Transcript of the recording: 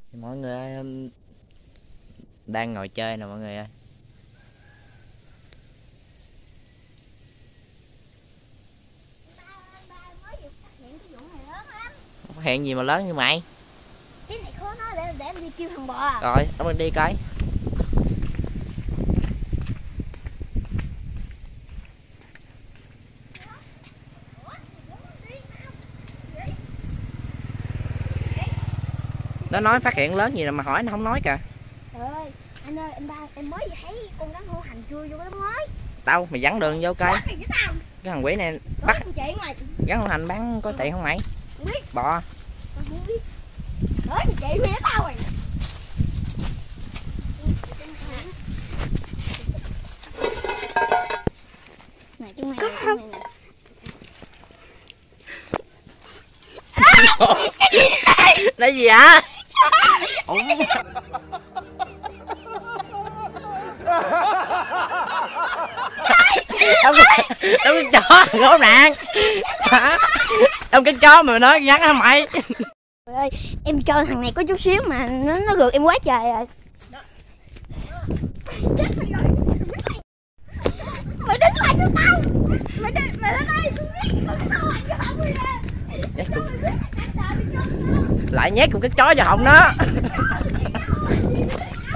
Mọi người ơi, em đang ngồi chơi nè mọi người ơi. Phát hiện gì mà lớn như mày? Cái này khó nói, để em đi kêu thằng bò à. Rồi, ông mình đi coi. Nó nói phát hiện lớn gì mà hỏi nó không nói kìa. Trời ơi, anh ơi, em mới thấy con rắn hổ hành chui vô cái đống mới. Tao mày dẫn đường vô coi. Cái thằng quỷ này bắt rắn hổ hành bán có tiền không mày? Bò. Nói chị mẹ tao rồi. Này chúng mày nè. Là gì hả? Ông cái chó ngố nạn. Ông cái chó mà nói rắn hả mày? Trời ơi, em cho thằng này có chút xíu mà nó gượt em quá trời rồi. Mày đứng lại cho tao. Mày lên đây. Lại nhét con cái chó vào họng nó.